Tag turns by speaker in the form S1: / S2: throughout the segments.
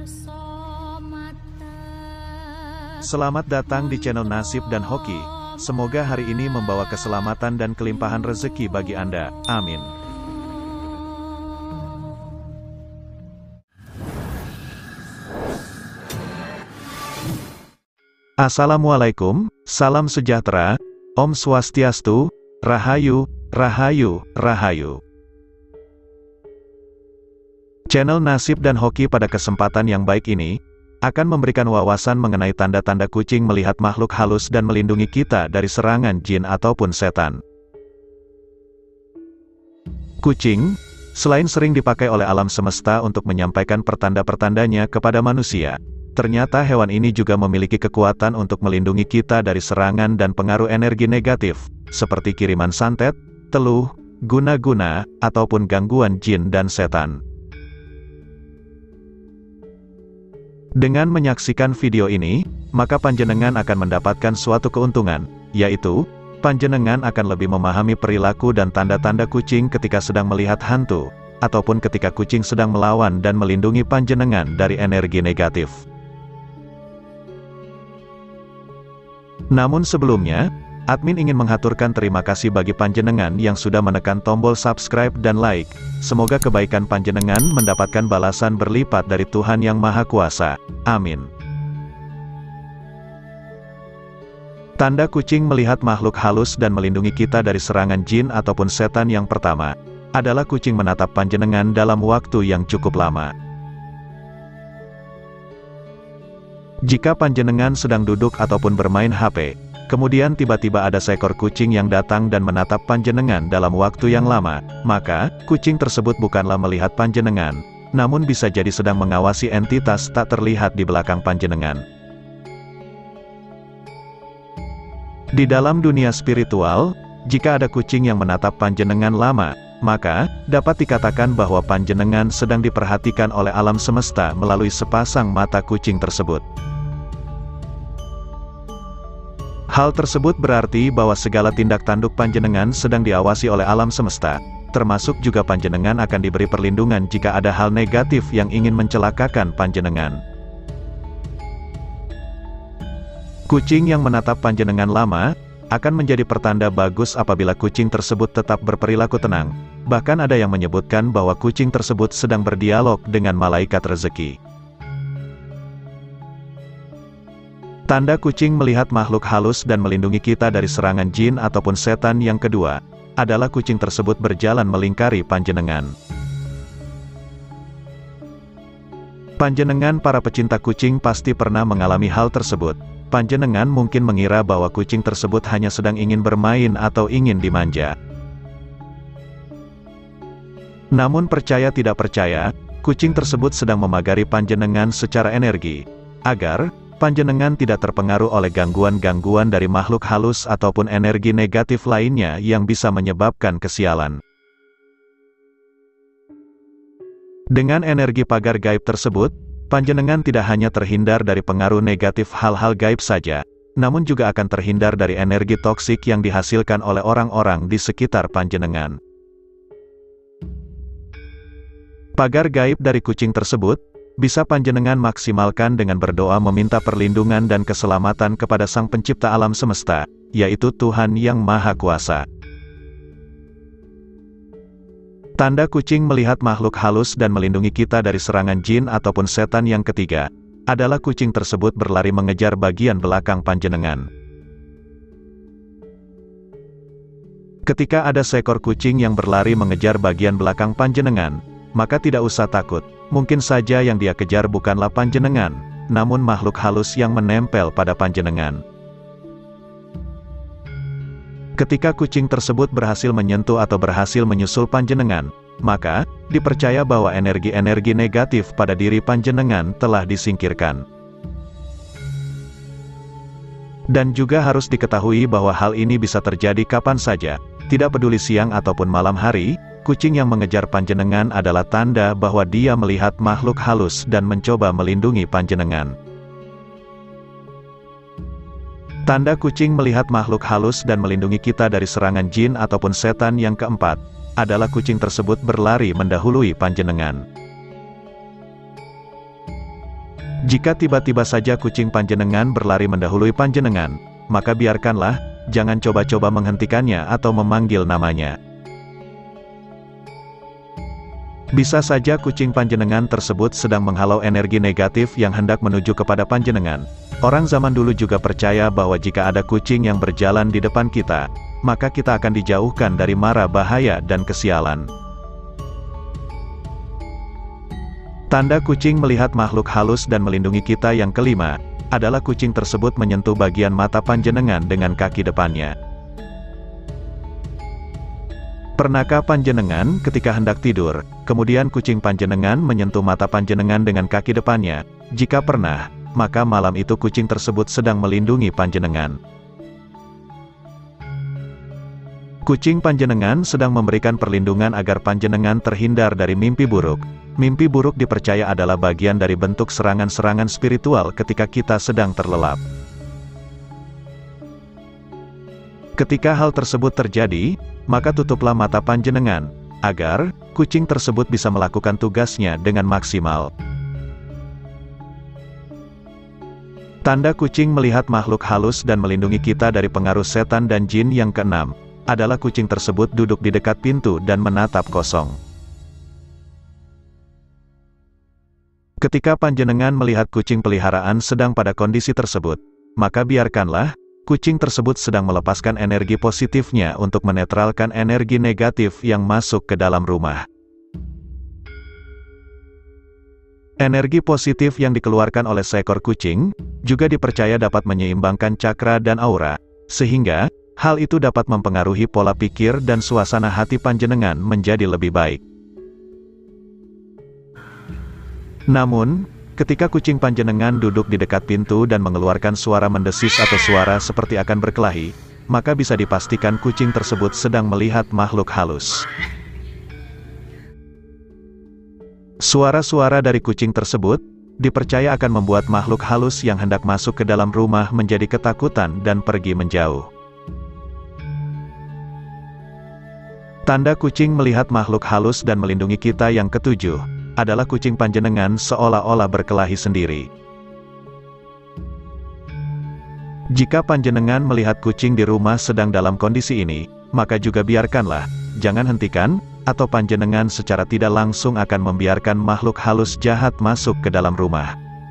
S1: Selamat datang di channel Nasib dan Hoki. Semoga hari ini membawa keselamatan dan kelimpahan rezeki bagi Anda. Amin. Assalamualaikum, salam sejahtera, Om Swastiastu, Rahayu, Rahayu, Rahayu. Channel Nasib dan Hoki pada kesempatan yang baik ini akan memberikan wawasan mengenai tanda-tanda kucing melihat makhluk halus dan melindungi kita dari serangan jin ataupun setan. Kucing, selain sering dipakai oleh alam semesta untuk menyampaikan pertanda-pertandanya kepada manusia, ternyata hewan ini juga memiliki kekuatan untuk melindungi kita dari serangan dan pengaruh energi negatif, seperti kiriman santet, teluh, guna-guna, ataupun gangguan jin dan setan. Dengan menyaksikan video ini, maka panjenengan akan mendapatkan suatu keuntungan, yaitu, panjenengan akan lebih memahami perilaku dan tanda-tanda kucing ketika sedang melihat hantu, ataupun ketika kucing sedang melawan dan melindungi panjenengan dari energi negatif. Namun sebelumnya, admin ingin menghaturkan terima kasih bagi panjenengan yang sudah menekan tombol subscribe dan like. Semoga kebaikan panjenengan mendapatkan balasan berlipat dari Tuhan Yang Maha Kuasa. Amin. Tanda kucing melihat makhluk halus dan melindungi kita dari serangan jin ataupun setan yang pertama adalah kucing menatap panjenengan dalam waktu yang cukup lama. Jika panjenengan sedang duduk ataupun bermain HP, kemudian tiba-tiba ada seekor kucing yang datang dan menatap panjenengan dalam waktu yang lama, maka, kucing tersebut bukanlah melihat panjenengan, namun bisa jadi sedang mengawasi entitas tak terlihat di belakang panjenengan. Di dalam dunia spiritual, jika ada kucing yang menatap panjenengan lama, maka, dapat dikatakan bahwa panjenengan sedang diperhatikan oleh alam semesta melalui sepasang mata kucing tersebut. Hal tersebut berarti bahwa segala tindak tanduk panjenengan sedang diawasi oleh alam semesta, termasuk juga panjenengan akan diberi perlindungan jika ada hal negatif yang ingin mencelakakan panjenengan. Kucing yang menatap panjenengan lama akan menjadi pertanda bagus apabila kucing tersebut tetap berperilaku tenang. Bahkan ada yang menyebutkan bahwa kucing tersebut sedang berdialog dengan malaikat rezeki. Tanda kucing melihat makhluk halus dan melindungi kita dari serangan jin ataupun setan yang kedua adalah kucing tersebut berjalan melingkari panjenengan. Panjenengan para pecinta kucing pasti pernah mengalami hal tersebut. Panjenengan mungkin mengira bahwa kucing tersebut hanya sedang ingin bermain atau ingin dimanja. Namun percaya tidak percaya, kucing tersebut sedang memagari panjenengan secara energi, agar panjenengan tidak terpengaruh oleh gangguan-gangguan dari makhluk halus ataupun energi negatif lainnya yang bisa menyebabkan kesialan. Dengan energi pagar gaib tersebut, panjenengan tidak hanya terhindar dari pengaruh negatif hal-hal gaib saja, namun juga akan terhindar dari energi toksik yang dihasilkan oleh orang-orang di sekitar panjenengan. Pagar gaib dari kucing tersebut bisa panjenengan maksimalkan dengan berdoa meminta perlindungan dan keselamatan kepada Sang Pencipta alam semesta, yaitu Tuhan Yang Maha Kuasa. Tanda kucing melihat makhluk halus dan melindungi kita dari serangan jin ataupun setan yang ketiga adalah kucing tersebut berlari mengejar bagian belakang panjenengan. Ketika ada seekor kucing yang berlari mengejar bagian belakang panjenengan, maka tidak usah takut. Mungkin saja yang dia kejar bukanlah panjenengan, namun makhluk halus yang menempel pada panjenengan. Ketika kucing tersebut berhasil menyentuh atau berhasil menyusul panjenengan, maka, dipercaya bahwa energi-energi negatif pada diri panjenengan telah disingkirkan. Dan juga harus diketahui bahwa hal ini bisa terjadi kapan saja, tidak peduli siang ataupun malam hari. Kucing yang mengejar panjenengan adalah tanda bahwa dia melihat makhluk halus dan mencoba melindungi panjenengan. Tanda kucing melihat makhluk halus dan melindungi kita dari serangan jin ataupun setan yang keempat adalah kucing tersebut berlari mendahului panjenengan. Jika tiba-tiba saja kucing panjenengan berlari mendahului panjenengan, maka biarkanlah, jangan coba-coba menghentikannya atau memanggil namanya. Bisa saja kucing panjenengan tersebut sedang menghalau energi negatif yang hendak menuju kepada panjenengan. Orang zaman dulu juga percaya bahwa jika ada kucing yang berjalan di depan kita, maka kita akan dijauhkan dari mara bahaya dan kesialan. Tanda kucing melihat makhluk halus dan melindungi kita yang kelima, adalah kucing tersebut menyentuh bagian mata panjenengan dengan kaki depannya. Pernahkah panjenengan ketika hendak tidur, kemudian kucing panjenengan menyentuh mata panjenengan dengan kaki depannya? Jika pernah, maka malam itu kucing tersebut sedang melindungi panjenengan. Kucing panjenengan sedang memberikan perlindungan agar panjenengan terhindar dari mimpi buruk. Mimpi buruk dipercaya adalah bagian dari bentuk serangan-serangan spiritual ketika kita sedang terlelap. Ketika hal tersebut terjadi, maka tutuplah mata panjenengan, agar kucing tersebut bisa melakukan tugasnya dengan maksimal. Tanda kucing melihat makhluk halus dan melindungi kita dari pengaruh setan dan jin yang keenam, adalah kucing tersebut duduk di dekat pintu dan menatap kosong. Ketika panjenengan melihat kucing peliharaan sedang pada kondisi tersebut, maka biarkanlah, kucing tersebut sedang melepaskan energi positifnya untuk menetralkan energi negatif yang masuk ke dalam rumah. Energi positif yang dikeluarkan oleh seekor kucing, juga dipercaya dapat menyeimbangkan cakra dan aura, sehingga, hal itu dapat mempengaruhi pola pikir dan suasana hati panjenengan menjadi lebih baik. Namun, ketika kucing panjenengan duduk di dekat pintu dan mengeluarkan suara mendesis atau suara seperti akan berkelahi, maka bisa dipastikan kucing tersebut sedang melihat makhluk halus. Suara-suara dari kucing tersebut dipercaya akan membuat makhluk halus yang hendak masuk ke dalam rumah menjadi ketakutan dan pergi menjauh. Tanda kucing melihat makhluk halus dan melindungi kita yang ketujuh, adalah kucing panjenengan seolah-olah berkelahi sendiri. Jika panjenengan melihat kucing di rumah sedang dalam kondisi ini, maka juga biarkanlah, jangan hentikan, atau panjenengan secara tidak langsung akan membiarkan makhluk halus jahat masuk ke dalam rumah.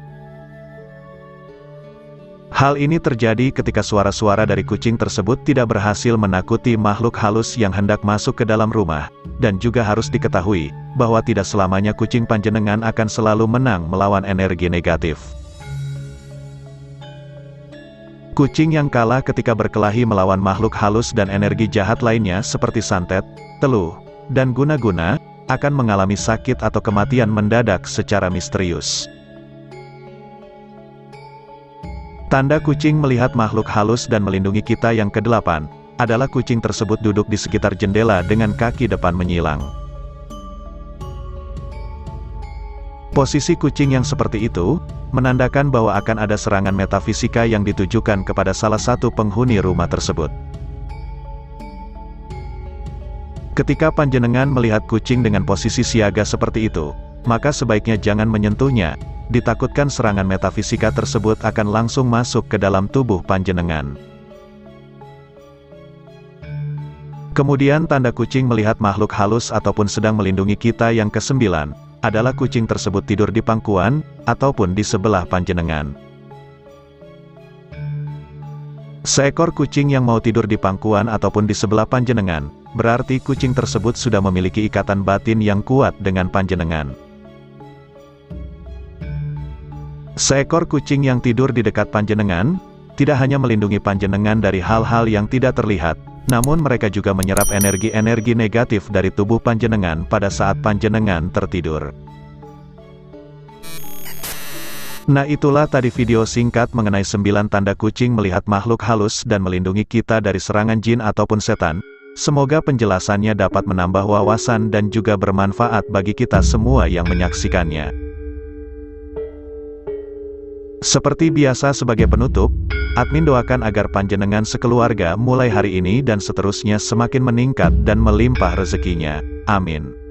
S1: Hal ini terjadi ketika suara-suara dari kucing tersebut tidak berhasil menakuti makhluk halus yang hendak masuk ke dalam rumah, dan juga harus diketahui, bahwa tidak selamanya kucing panjenengan akan selalu menang melawan energi negatif. Kucing yang kalah ketika berkelahi melawan makhluk halus dan energi jahat lainnya seperti santet, teluh, dan guna-guna, akan mengalami sakit atau kematian mendadak secara misterius. Tanda kucing melihat makhluk halus dan melindungi kita yang kedelapan, adalah kucing tersebut duduk di sekitar jendela dengan kaki depan menyilang. Posisi kucing yang seperti itu, menandakan bahwa akan ada serangan metafisika yang ditujukan kepada salah satu penghuni rumah tersebut. Ketika panjenengan melihat kucing dengan posisi siaga seperti itu, maka sebaiknya jangan menyentuhnya, ditakutkan serangan metafisika tersebut akan langsung masuk ke dalam tubuh panjenengan. Kemudian tanda kucing melihat makhluk halus ataupun sedang melindungi kita yang kesembilan, adalah kucing tersebut tidur di pangkuan, ataupun di sebelah panjenengan. Seekor kucing yang mau tidur di pangkuan ataupun di sebelah panjenengan, berarti kucing tersebut sudah memiliki ikatan batin yang kuat dengan panjenengan. Seekor kucing yang tidur di dekat panjenengan, tidak hanya melindungi panjenengan dari hal-hal yang tidak terlihat, namun mereka juga menyerap energi-energi negatif dari tubuh panjenengan pada saat panjenengan tertidur. Nah, itulah tadi video singkat mengenai 9 tanda kucing melihat makhluk halus dan melindungi kita dari serangan jin ataupun setan. Semoga penjelasannya dapat menambah wawasan dan juga bermanfaat bagi kita semua yang menyaksikannya. Seperti biasa sebagai penutup, admin doakan agar panjenengan sekeluarga mulai hari ini dan seterusnya semakin meningkat dan melimpah rezekinya. Amin.